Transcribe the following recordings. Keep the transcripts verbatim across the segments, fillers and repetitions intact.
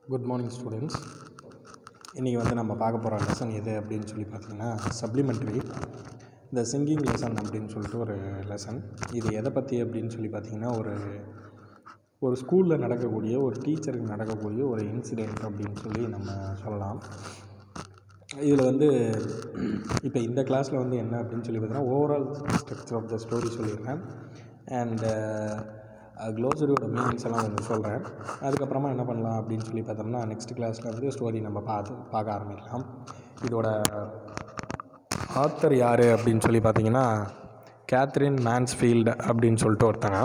Good morning students. இன்றைக்கி வந்து நம்ம பார்க்க போகிற லெசன் எது அப்படின்னு சொல்லி பார்த்தீங்கன்னா சப்ளிமெண்ட்ரி இந்த சிங்கிங் லெசன் அப்படின்னு சொல்லிட்டு ஒரு லெசன். இது எதை பற்றி அப்படின்னு சொல்லி பார்த்திங்கன்னா ஒரு ஒரு ஸ்கூலில் நடக்கக்கூடிய ஒரு டீச்சருக்கு நடக்கக்கூடிய ஒரு இன்சிடெண்ட் அப்படின்னு சொல்லி நம்ம சொல்லலாம். இதில் வந்து இப்போ இந்த கிளாஸில் வந்து என்ன அப்படின்னு சொல்லி பார்த்தீங்கன்னா overall structure of the story சொல்லியிருக்கேன். அண்ட் க்ளோசரியோட மீனிங்ஸ் எல்லாம் கொஞ்சம் சொல்கிறேன். அதுக்கப்புறமா என்ன பண்ணலாம் அப்படின்னு சொல்லி பார்த்தோம்னா நெக்ஸ்ட் கிளாஸில் வந்து ஸ்டோரி நம்ம பார்த்து பார்க்க ஆரம்பிக்கலாம். இதோட ஆத்தர் யார் அப்படின்னு சொல்லி பார்த்தீங்கன்னா கேத்ரின் மேன்ஸ்ஃபீல்டு அப்படின்னு சொல்லிட்டு ஒருத்தங்க.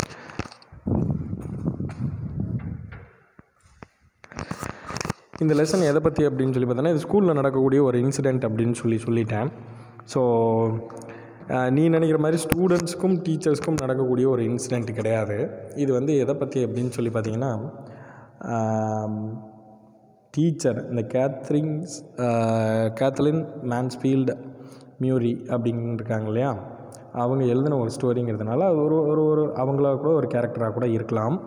இந்த லெசன் எதை பற்றி அப்படின்னு சொல்லி பார்த்தோன்னா இது ஸ்கூலில் நடக்கக்கூடிய ஒரு இன்சிடெண்ட் அப்படின்னு சொல்லி சொல்லிட்டேன். ஸோ நீ நினைக்கிற மாதிரி ஸ்டூடெண்ட்ஸ்க்கும் டீச்சர்ஸ்க்கும் நடக்கக்கூடிய ஒரு இன்சிடெண்ட் கிடையாது. இது வந்து எதை பற்றி அப்படின்னு சொல்லி பார்த்தீங்கன்னா டீச்சர் இந்த கேத்ரின்ஸ் கேத்லின் மேன்ஸ்ஃபீல்டு மியூரி அப்படின்னு இருக்காங்க இல்லையா, அவங்க எழுதின ஒரு ஸ்டோரிங்கிறதுனால ஒரு ஒரு ஒரு அவங்களா கூட ஒரு கேரக்டராக கூட இருக்கலாம்.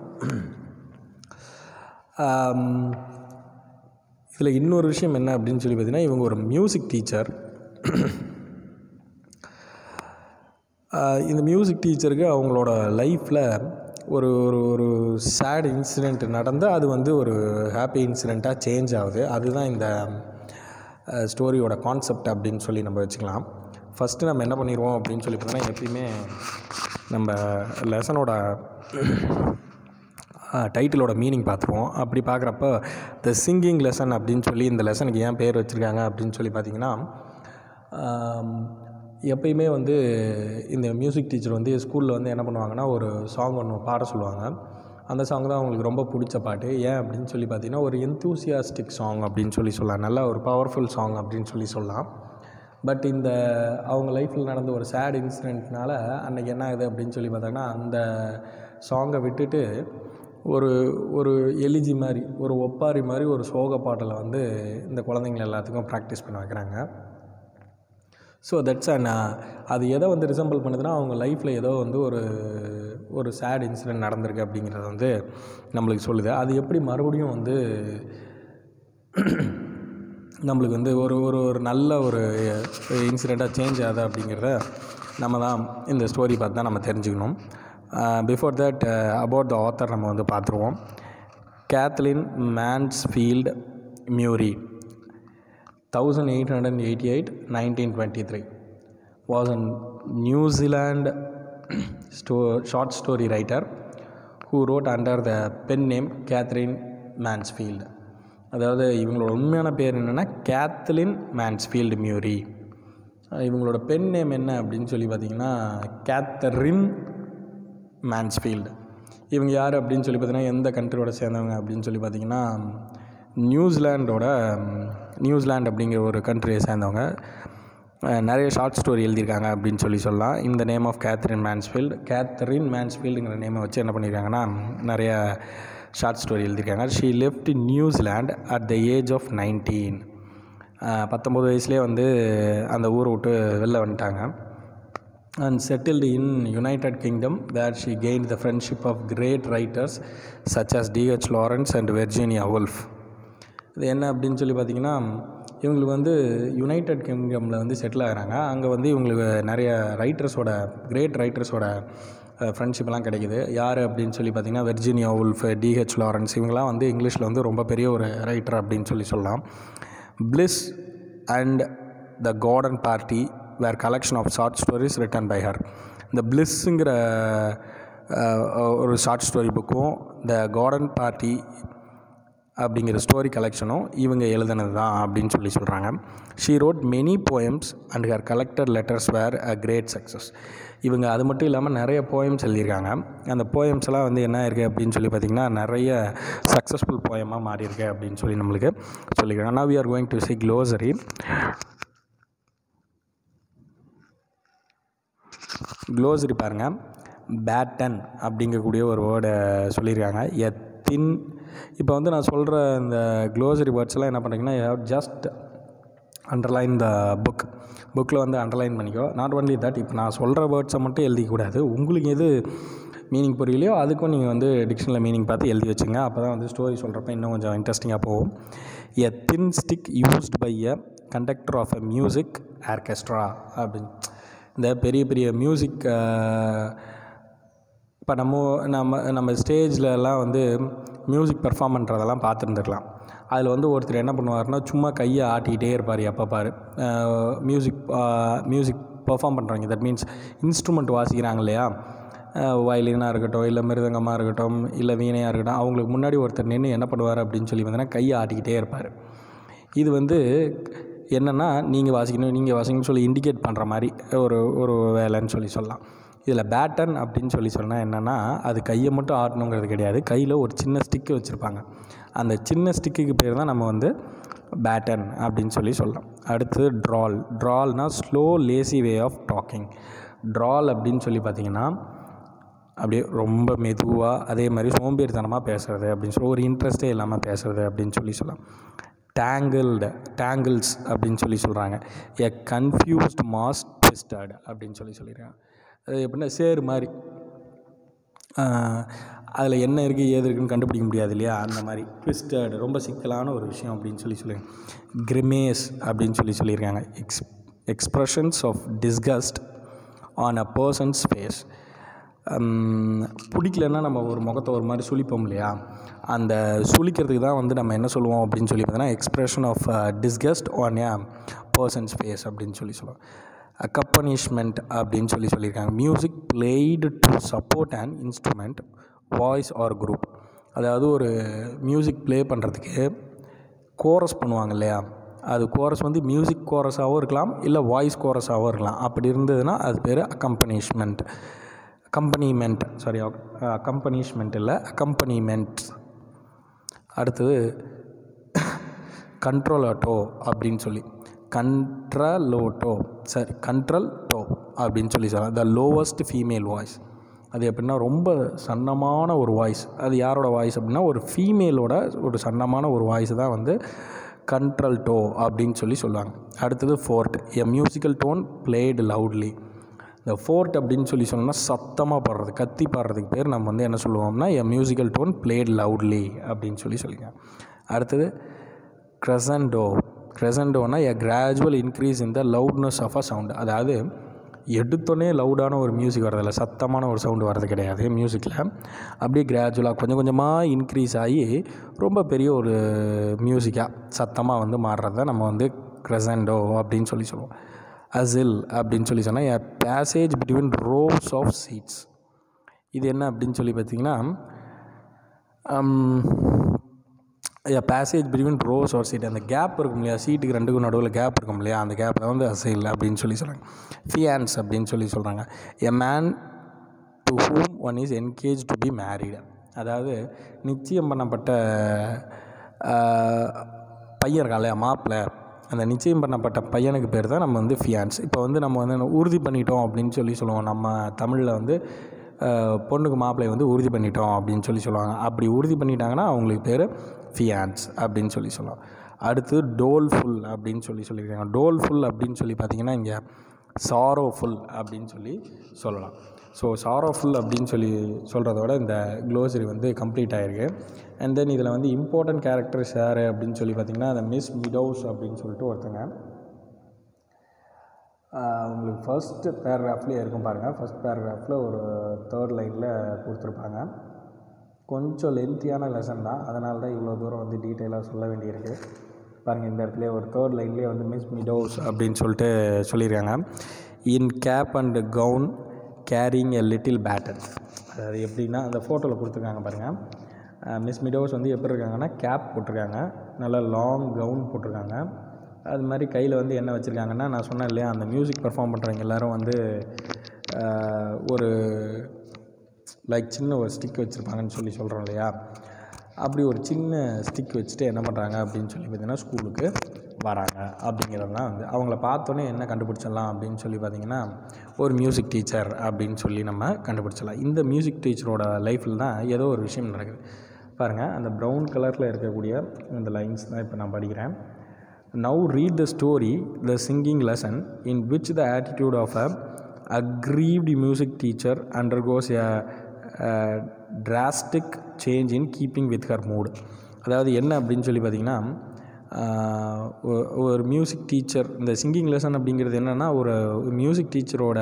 இதில் இன்னொரு விஷயம் என்ன அப்படின்னு சொல்லி பார்த்தீங்கன்னா இவங்க ஒரு மியூசிக் டீச்சர். இந்த மியூசிக் டீச்சருக்கு அவங்களோட லைஃப்பில் ஒரு ஒரு ஒரு சேட் இன்சிடெண்ட் நடந்து அது வந்து ஒரு ஹாப்பி இன்சிடெண்ட்டாக சேஞ்ச் ஆகுது. அதுதான் இந்த ஸ்டோரியோட கான்செப்ட் அப்படின்னு சொல்லி நம்ம வச்சுக்கலாம். ஃபஸ்ட்டு நம்ம என்ன பண்ணிடுவோம் அப்படின்னு சொல்லி பார்த்தோன்னா எப்பயுமே நம்ம லெசனோட டைட்டிலோட மீனிங் பார்த்துருவோம். அப்படி பார்க்குறப்ப த சிங்கிங் லெசன் அப்படின்னு சொல்லி இந்த லெசனுக்கு ஏன் பேர் வச்சுருக்காங்க அப்படின்னு சொல்லி பார்த்திங்கன்னா எப்பயுமே வந்து இந்த மியூசிக் டீச்சர் வந்து ஸ்கூலில் வந்து என்ன பண்ணுவாங்கன்னா ஒரு சாங் ஒன்று பாட சொல்லுவாங்க. அந்த சாங் தான் அவங்களுக்கு ரொம்ப பிடிச்ச பாட்டு. ஏன் அப்படின்னு சொல்லி பார்த்திங்கன்னா ஒரு எந்தூசியாஸ்டிக் சாங் அப்படின்னு சொல்லி சொல்லலாம், நல்ல ஒரு பவர்ஃபுல் சாங் அப்படின்னு சொல்லி சொல்லலாம். பட் இந்த அவங்க லைஃப்பில் நடந்த ஒரு சேட் இன்சிடெண்ட்னால அன்றைக்கி என்ன ஆகுது அப்படின்னு சொல்லி பார்த்தாங்கன்னா அந்த சாங்கை விட்டுட்டு ஒரு ஒரு எலிஜி மாதிரி ஒரு ஒப்பாரி மாதிரி ஒரு சோக பாட்டில் வந்து இந்த குழந்தைங்கள எல்லாத்துக்கும் ப்ராக்டிஸ் பண்ண வைக்கிறாங்க. ஸோ தட்ஸ் அண்ட் அது எதை வந்து ரிசம்பிள் பண்ணுதுன்னா அவங்க லைஃப்பில் ஏதோ வந்து ஒரு ஒரு சேட் இன்சிடெண்ட் நடந்திருக்கு அப்படிங்கிறத வந்து நம்மளுக்கு சொல்லுது. அது எப்படி மறுபடியும் வந்து நம்மளுக்கு வந்து ஒரு ஒரு ஒரு நல்ல ஒரு இன்சிடெண்ட்டாக சேஞ்ச் ஆகுது அப்படிங்கிறத நம்ம தான் இந்த ஸ்டோரி பார்த்து தான் நம்ம தெரிஞ்சுக்கணும். Before that about the author நம்ம வந்து பார்த்துருவோம். Kathleen Mansfield Murry eighteen eighty-eight to nineteen twenty-three was a New Zealand sto- short story writer who wrote under the pen name Catherine Mansfield. அதாவது இவங்களோட உண்மையான பேர் என்னென்னா கேத்லின் மேன்ஸ்ஃபீல்டு மியூரி. இவங்களோட pen name என்ன அப்படின்னு சொல்லி பார்த்திங்கன்னா கேத்தரின் மேன்ஸ்ஃபீல்டு. இவங்க யார் அப்படின்னு சொல்லி பார்த்தீங்கன்னா எந்த கண்ட்ரியோட சேர்ந்தவங்க அப்படின்னு சொல்லி பார்த்திங்கன்னா நியூசிலாண்டோட நியூசிலாண்ட் அப்படிங்கிற ஒரு கண்ட்ரியை சேர்ந்தவங்க. நிறைய ஷார்ட் ஸ்டோரி எழுதியிருக்காங்க அப்படின்னு சொல்லி சொல்லலாம். இந்த name of Katherine Mansfield Katherine மேன்ஸ்ஃபீல்டுங்கிற நேமை வச்சு என்ன பண்ணியிருக்காங்கன்னா நிறைய ஷார்ட் ஸ்டோரி எழுதியிருக்காங்க. She left New Zealand at the age of nineteen. பத்தொம்போது வயசுலேயே வந்து அந்த ஊரை விட்டு வெளில வந்துட்டாங்க. And settled in United Kingdom where she gain the friendship of great writers such as D H Lawrence and Virginia Woolf. இது என்ன அப்படின்னு சொல்லி பார்த்திங்கன்னா இவங்களுக்கு வந்து யுனைடெட் கிங்டமில் வந்து செட்டில் ஆகிறாங்க. அங்கே வந்து இவங்களுக்கு நிறைய ரைட்டர்ஸோட கிரேட் ரைட்டர்ஸோட ஃப்ரெண்ட்ஷிப்லாம் கிடைக்கிது. யார் அப்படின்னு சொல்லி பார்த்திங்கன்னா வெர்ஜீனியா வுல்ஃப், டிஹெச் லாரன்ஸ், இவங்களாம் வந்து இங்கிலீஷில் வந்து ரொம்ப பெரிய ஒரு ரைட்டர் அப்படின்னு சொல்லி சொல்லலாம். Bliss and the Garden Party were collection of short stories written by her. இந்த பிளிஸ்ஸுங்கிற ஒரு ஷார்ட் ஸ்டோரி புக்கும் த கார்டன் பார்ட்டி அப்படிங்கிற ஸ்டோரி கலெக்ஷனும் இவங்க எழுதினது தான் அப்படின்னு சொல்லி சொல்கிறாங்க. She wrote many poems and her collected letters were a great success. இவங்க அது மட்டும் இல்லாமல் நிறைய போயம்ஸ் எழுதியிருக்காங்க. அந்த போயம்ஸ் எல்லாம் வந்து என்ன இருக்குது அப்படின்னு சொல்லி பார்த்திங்கன்னா நிறைய சக்ஸஸ்ஃபுல் போயமாக மாறி இருக்கு அப்படின்னு சொல்லி நம்மளுக்கு சொல்லியிருக்காங்க. Now we are going to see glossary. Glossary பாருங்கள். பேட்டன் அப்படிங்கக்கூடிய ஒரு வேர்டை சொல்லியிருக்காங்க. எ தின் இப்போ வந்து நான் சொல்கிற இந்த க்ளோசரி வேர்ட்ஸ்லாம் என்ன பண்ணுறீங்கன்னா you have just underline the book புக்கில் வந்து அண்டர்லைன் பண்ணிக்கோ. நாட் ஒன்லி தட், இப்போ நான் சொல்கிற வேர்ட்ஸை மட்டும் எழுதிக்கூடாது. உங்களுக்கு எது மீனிங் புரியலையோ அதுக்கும் நீங்கள் வந்து டிக்ஷனரியில் மீனிங் பார்த்து எழுதி வச்சுங்க. அப்போ தான் வந்து ஸ்டோரி சொல்கிறப்ப இன்னும் கொஞ்சம் இன்ட்ரெஸ்டிங்காக போகும். A thin stick used by a conductor of a music orchestra அப்படின்னு. இந்த பெரிய பெரிய மியூசிக் இப்போ நம்ம நம்ம நம்ம ஸ்டேஜ்லலாம் வந்து மியூசிக் பெர்ஃபார்ம் பண்ணுறதெல்லாம் பார்த்துருந்துருக்கலாம். அதில் வந்து ஒருத்தர் என்ன பண்ணுவார்னா சும்மா கையை ஆட்டிக்கிட்டே இருப்பார் எப்போ பாரு. மியூசிக் மியூசிக் பெர்ஃபார்ம் பண்ணுறாங்க, தட் மீன்ஸ் இன்ஸ்ட்ருமெண்ட் வாசிக்கிறாங்க இல்லையா, வயலினாக இருக்கட்டும் இல்லை மிருதங்கமாக இருக்கட்டும் இல்லை வீணையாக இருக்கட்டும், அவங்களுக்கு முன்னாடி ஒருத்தர் நின்று என்ன பண்ணுவார் அப்படின்னு சொல்லி வந்தோன்னா கையை ஆட்டிக்கிட்டே இருப்பார். இது வந்து என்னென்னா நீங்கள் வாசிக்கணும் நீங்கள் வாசிக்கணும்னு சொல்லி இண்டிகேட் பண்ணுற மாதிரி ஒரு ஒரு வேலைன்னு சொல்லி சொல்லலாம். இதில் பேட்டன் அப்படின்னு சொல்லி சொன்னால் என்னென்னா அது கையை மட்டும் ஆட்டணுங்கிறது கிடையாது, கையில் ஒரு சின்ன ஸ்டிக்கு வச்சுருப்பாங்க. அந்த சின்ன ஸ்டிக்குக்கு பேர் தான் நம்ம வந்து பேட்டன் அப்படின்னு சொல்லி சொல்லலாம். அடுத்து ட்ரால். ட்ரால்னால் slow lazy way of talking. Drawl அப்படின்னு சொல்லி பார்த்திங்கன்னா அப்படியே ரொம்ப மெதுவாக அதே மாதிரி சோம்பேறித்தனமாக பேசுகிறது அப்படின்னு சொல்லி ஒரு இன்ட்ரெஸ்ட்டே இல்லாமல் பேசுகிறது அப்படின்னு சொல்லி சொல்லலாம். டேங்கிள்டு டேங்கிள்ஸ் அப்படின்னு சொல்லி சொல்கிறாங்க. எ கன்ஃபியூஸ்ட் மாஸ் ட்விஸ்டட் அப்படின்னு சொல்லி சொல்லியிருக்காங்க. அது எப்படின்னா சேரு மாதிரி, அதில் என்ன இருக்குது ஏது இருக்குதுன்னு கண்டுபிடிக்க முடியாது இல்லையா, அந்த மாதிரி ட்விஸ்டட் ரொம்ப சிக்கலான ஒரு விஷயம் அப்படின்னு சொல்லி சொல்லியிருக்காங்க. கிரிமேஸ் அப்படின்னு சொல்லி சொல்லியிருக்காங்க. Ex expressions of disgust on a person's face. பிடிக்கலன்னா நம்ம ஒரு முகத்தை ஒரு மாதிரி சுளிப்போம் இல்லையா, அந்த சுளிக்கிறதுக்கு தான் வந்து நம்ம என்ன சொல்லுவோம் அப்படின்னு சொல்லி பார்த்தீங்கன்னா expression of disgust on a person's face அப்படின்னு சொல்லி சொல்லுவோம். அக்கம்பனிஷ்மெண்ட் அப்படின்னு சொல்லி சொல்லியிருக்காங்க. Music played to support and instrument voice or group. அதாவது ஒரு மியூசிக் ப்ளே பண்ணுறதுக்கு கோரஸ் பண்ணுவாங்க இல்லையா, அது கோரஸ் வந்து மியூசிக் கோரஸாகவும் இருக்கலாம் இல்லை வாய்ஸ் கோரஸாகவும் இருக்கலாம். அப்படி இருந்ததுன்னா அது பேர் அக்கம்பனிஷ்மெண்ட். அக்கம்பனிமெண்ட் சாரி அக்கம்பனிஷ்மெண்ட் இல்லை அக்கம்பனிமெண்ட். அடுத்தது கண்ட்ரோலோட்டோ அப்படின்னு சொல்லி கண்ட்ரலோட்டோ சரி கண்ட்ரல் டோ அப்படின்னு சொல்லி சொல்லலாம். The lowest female voice. அது எப்படின்னா ரொம்ப சன்னமான ஒரு வாய்ஸ். அது யாரோட வாய்ஸ் அப்படின்னா ஒரு ஃபீமேலோட ஒரு சன்னமான ஒரு வாய்ஸ் தான் வந்து கண்ட்ரல் டோ அப்படின்னு சொல்லி சொல்லுவாங்க. அடுத்தது forte. A musical tone played loudly. இந்த ஃபோர்ட் அப்படின்னு சொல்லி சொன்னோம்னா சத்தமாக பாடுறது, கத்தி பாடுறதுக்கு பேர் நம்ம வந்து என்ன சொல்லுவோம்னா a musical tone played loudly அப்படின்னு சொல்லி சொல்லிங்க. அடுத்தது க்ரெசண்டோ. க்ரெசண்டோனா a gradual increase in the loudness of a sound. அதாவது எடுத்தோடனே லவுடான ஒரு மியூசிக் வரதில்லை, சத்தமான ஒரு சவுண்டு வர்றது கிடையாது மியூசிக்கில். அப்படியே கிராஜுவலாக கொஞ்சம் கொஞ்சமாக இன்க்ரீஸ் ஆகி ரொம்ப பெரிய ஒரு மியூசிக்காக சத்தமாக வந்து மாறுறத நம்ம வந்து க்ரெசண்டோ அப்படின்னு சொல்லி சொல்லுவோம். அசில் அப்படின்னு சொல்லி சொன்னால் a passage between rows of seats. இது என்ன அப்படின்னு சொல்லி பார்த்தீங்கன்னா a passage between rows or seat. அந்த கேப் இருக்கும் இல்லையா, சீட்டுக்கு ரெண்டுக்கும் நடுவில் கேப் இருக்கும் இல்லையா, அந்த கேப்பில் வந்து அசில் அப்படின்னு சொல்லி சொல்கிறாங்க. ஃபியான்ஸ் அப்படின்னு சொல்லி சொல்கிறாங்க. A man to whom one is engage to be married. அதாவது நிச்சயம் பண்ணப்பட்ட பையன் இருக்கா இல்லையா மாப்பிள்ளை, அந்த நிச்சயம் பண்ணப்பட்ட பையனுக்கு பேர் தான் நம்ம வந்து ஃபியான்ஸ். இப்போ வந்து நம்ம வந்து உறுதி பண்ணிட்டோம் அப்படின்னு சொல்லி சொல்லுவோம். நம்ம தமிழில் வந்து பொண்ணுக்கு மாப்பிள்ளையை வந்து உறுதி பண்ணிட்டோம் அப்படின்னு சொல்லி சொல்லுவாங்க. அப்படி உறுதி பண்ணிட்டாங்கன்னா அவங்களுக்கு பேர் ஃபியான்ஸ் அப்படின்னு சொல்லி சொல்லுவோம். அடுத்து டோல்ஃபுல் அப்படின்னு சொல்லி சொல்லியிருக்காங்க. டோல்ஃபுல் அப்படின்னு சொல்லி பார்த்திங்கன்னா இங்கே சாரோஃபுல் அப்படின்னு சொல்லி சொல்லலாம். ஸோ சாரோஃபுல் அப்படின்னு சொல்லி சொல்கிறத விட இந்த க்ளோசரி வந்து கம்ப்ளீட் ஆகிருக்கு. அண்ட் தென் இதில் வந்து இம்பார்ட்டன்ட் கேரக்டர்ஸ் யார் அப்படின்னு சொல்லி பார்த்திங்கன்னா அந்த மிஸ் மிடோஸ் அப்படின்னு சொல்லிட்டு ஒருத்தங்க உங்களுக்கு ஃபஸ்ட்டு பேராகிராஃப்லேயே இருக்கும் பாருங்கள். ஃபஸ்ட் பேராகிராஃபில் ஒரு தேர்ட் லைனில் கொடுத்துருப்பாங்க. கொஞ்சம் லென்த்தியான லெசன் தான், அதனால தான் இவ்வளோ தூரம் வந்து டீட்டெயிலாக சொல்ல வேண்டியிருக்கு. பாருங்கள் இந்த இடத்துல ஒரு தேர்ட் லைன்லேயே வந்து மிஸ் மிடோஸ் அப்படின்னு சொல்லிட்டு சொல்லியிருக்காங்க. In cap and gown carrying a little baton. அதாவது எப்படின்னா அந்த ஃபோட்டோவில் கொடுத்துருக்காங்க பாருங்கள். மிஸ் மிடோஸ் வந்து எப்படி இருக்காங்கன்னா கேப் போட்டிருக்காங்க, நல்லா லாங் கவுன் போட்டிருக்காங்க. அது மாதிரி கையில் வந்து என்ன வச்சுருக்காங்கன்னா நான் சொன்னேன் இல்லையா அந்த மியூசிக் பர்ஃபார்ம் பண்ணுறவங்க எல்லோரும் வந்து ஒரு லைக் சின்ன ஒரு ஸ்டிக் வச்சுருப்பாங்கன்னு சொல்லி சொல்கிறோம் இல்லையா, அப்படி ஒரு சின்ன ஸ்டிக் வச்சுட்டு என்ன பண்ணுறாங்க அப்படின்னு சொல்லி பார்த்திங்கன்னா ஸ்கூலுக்கு வராங்க. அப்படிங்கிறது தான் வந்து அவங்கள பார்த்தோன்னே என்ன கண்டுபிடிச்சிடலாம் அப்படின்னு சொல்லி பார்த்திங்கன்னா ஒரு மியூசிக் டீச்சர் அப்படின்னு சொல்லி நம்ம கண்டுபிடிச்சிடலாம். இந்த மியூசிக் டீச்சரோட லைஃப்பில் தான் ஏதோ ஒரு விஷயம் நடக்குது பாருங்கள். அந்த ப்ரௌன் கலரில் இருக்கக்கூடிய இந்த லைன்ஸ் தான் இப்போ நான் படிக்கிறேன். Now read the story, the singing lesson, in which the attitude of a aggrieved music teacher undergoes a drastic change in keeping with her mood. அதாவது என்ன அப்படின்னு சொல்லி பார்த்திங்கன்னா, ஒரு மியூசிக் டீச்சர், இந்த சிங்கிங் லெசன் அப்படிங்கிறது என்னென்னா, ஒரு மியூசிக் டீச்சரோட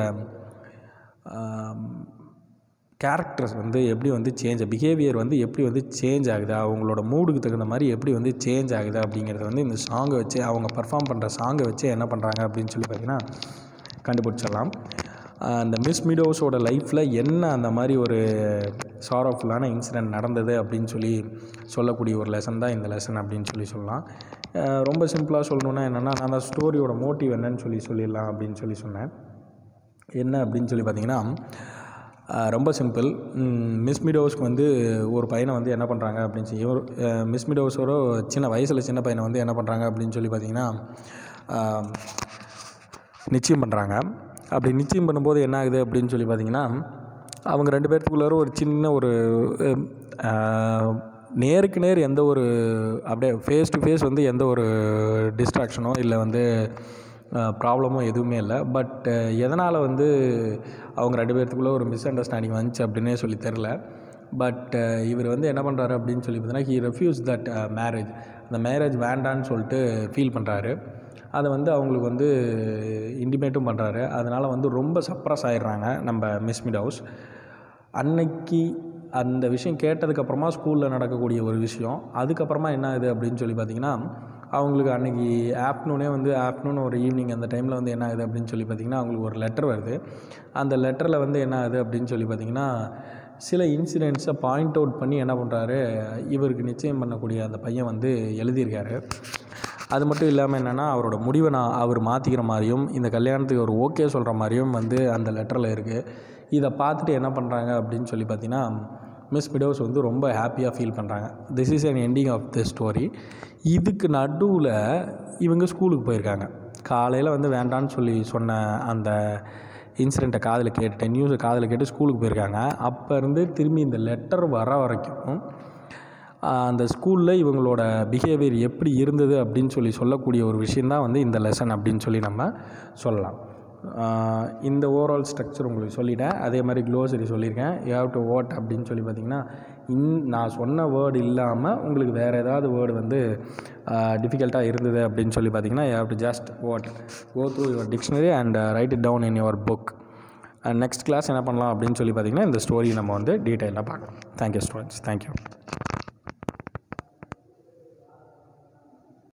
கேரக்டர்ஸ் வந்து எப்படி வந்து சேஞ்ச், பிஹேவியர் வந்து எப்படி வந்து சேஞ்ச் ஆகுது, அவங்களோட மூடுக்கு தகுந்த மாதிரி எப்படி வந்து சேஞ்ச் ஆகுது அப்படிங்கிறத வந்து இந்த சாங்கை வச்சு, அவங்க பர்ஃபார்ம் பண்ணுற சாங்கை வச்சு என்ன பண்ணுறாங்க அப்படின்னு சொல்லி பார்த்திங்கன்னா கண்டுபிடிச்சிடலாம். அந்த மிஸ் மீடோஸோட லைஃப்பில் என்ன அந்த மாதிரி ஒரு சாரோஃபுல்லான இன்சிடெண்ட் நடந்தது அப்படின்னு சொல்லி சொல்லக்கூடிய ஒரு லெசன் தான் இந்த லெசன் அப்படின்னு சொல்லி சொல்லலாம். ரொம்ப சிம்பிளாக சொல்லணுன்னா என்னென்னா, நான் அந்த ஸ்டோரியோட மோட்டிவ் என்னன்னு சொல்லி சொல்லிடலாம் அப்படின்னு சொல்லி சொன்னேன். என்ன அப்படின்னு சொல்லி பார்த்திங்கன்னா, ரொம்ப சிம்பிள். மிஸ் மீடோஸ்க்கு வந்து ஒரு பையனை வந்து என்ன பண்ணுறாங்க அப்படின்னு சொல்லி, ஒரு மிஸ் மீடோஸோட சின்ன வயசில் சின்ன பையனை வந்து என்ன பண்ணுறாங்க அப்படின்னு சொல்லி பார்த்திங்கன்னா நிச்சயம் பண்ணுறாங்க. அப்படி நிச்சயம் பண்ணும்போது என்ன ஆகுது அப்படின்னு சொல்லி பார்த்திங்கன்னா, அவங்க ரெண்டு பேர்த்துக்குள்ளார ஒரு சின்ன ஒரு நேருக்கு நேர் எந்த ஒரு அப்படியே ஃபேஸ் டு ஃபேஸ் வந்து எந்த ஒரு டிஸ்ட்ராக்ஷனோ இல்லை வந்து ப்ராப்ளமோ எதுவுமே இல்லை. பட் எதனால் வந்து அவங்க ரெண்டு பேர்த்துக்குள்ளே ஒரு மிஸ் அண்டர்ஸ்டாண்டிங் வந்துச்சு அப்படின்னே சொல்லி தெரில. பட் இவர் வந்து என்ன பண்ணுறாரு அப்படின்னு சொல்லி பார்த்தீங்கன்னா, ஹீ ரெஃப்யூஸ் தட் மேரேஜ். அந்த மேரேஜ் வேண்டான்னு சொல்லிட்டு ஃபீல் பண்ணுறாரு. அதை வந்து அவங்களுக்கு வந்து இன்டிமேட்டும் பண்ணுறாரு. அதனால் வந்து ரொம்ப சப்ரஸ் ஆகிடுறாங்க நம்ம மிஸ் மீடோஸ். அன்னைக்கு அந்த விஷயம் கேட்டதுக்கப்புறமா ஸ்கூலில் நடக்கக்கூடிய ஒரு விஷயம். அதுக்கப்புறமா என்ன ஆகுது அப்படின்னு சொல்லி பார்த்திங்கன்னா, அவங்களுக்கு அன்றைக்கி ஆஃப்டர்நூனே வந்து ஆஃப்டர்நூன் ஒரு ஈவினிங் அந்த டைமில் வந்து என்ன ஆகுது அப்படின்னு சொல்லி பார்த்திங்கன்னா, அவங்களுக்கு ஒரு லெட்டர் வருது. அந்த லெட்டரில் வந்து என்ன ஆகுது அப்படின்னு சொல்லி பார்த்திங்கன்னா, சில இன்சிடென்ட்ஸை பாயிண்ட் அவுட் பண்ணி என்ன பண்ணுறாரு, இவருக்கு நிச்சயம் பண்ணக்கூடிய அந்த பையன் வந்து எழுதியிருக்காரு. அது மட்டும் இல்லாமல் என்னென்னா, அவரோட முடிவை நான் அவர் மாற்றிக்கிற மாதிரியும், இந்த கல்யாணத்துக்கு ஒரு ஓகே சொல்கிற மாதிரியும் வந்து அந்த லெட்டரில் இருக்குது. இதை பார்த்துட்டு என்ன பண்ணுறாங்க அப்படின்னு சொல்லி பார்த்திங்கன்னா, மிஸ் மீடோஸ் வந்து ரொம்ப ஹாப்பியாக ஃபீல் பண்ணுறாங்க. This is an ending of the story. இதுக்கு நடுவில் இவங்க ஸ்கூலுக்கு போயிருக்காங்க. காலையில் வந்து வேண்டான்னு சொல்லி சொன்ன அந்த இன்சிடெண்ட்டை காதில் கேட்டுட்டு, நியூஸை காதில் கேட்டு ஸ்கூலுக்கு போயிருக்காங்க. அப்போ இருந்து திரும்பி இந்த லெட்டர் வர வரைக்கும் அந்த ஸ்கூலில் இவங்களோட பிஹேவியர் எப்படி இருந்தது அப்படின்னு சொல்லி சொல்லக்கூடிய ஒரு விஷயந்தான் வந்து இந்த லெசன் அப்படின்னு சொல்லி நம்ம சொல்லலாம். இந்த ஓவரால் ஸ்ட்ரக்சர் உங்களுக்கு சொல்லிட்டேன். அதே மாதிரி க்ளோசரி சொல்லியிருக்கேன். யூ ஹேவ் டு வாட் அப்படின்னு சொல்லி பார்த்திங்கன்னா, இன் நான் சொன்ன வேர்டு இல்லாமல் உங்களுக்கு வேறு ஏதாவது வேர்டு வந்து டிஃபிகல்ட்டாக இருந்தது அப்படின்னு சொல்லி பார்த்திங்கன்னா, you have to just what go through your dictionary and write it down in your book. Next class என்ன பண்ணலாம் அப்படின்னு சொல்லி பார்த்திங்கன்னா, இந்த ஸ்டோரி நம்ம வந்து டீட்டெயிலாக பார்க்கலாம். Thank you students. தேங்க்யூ.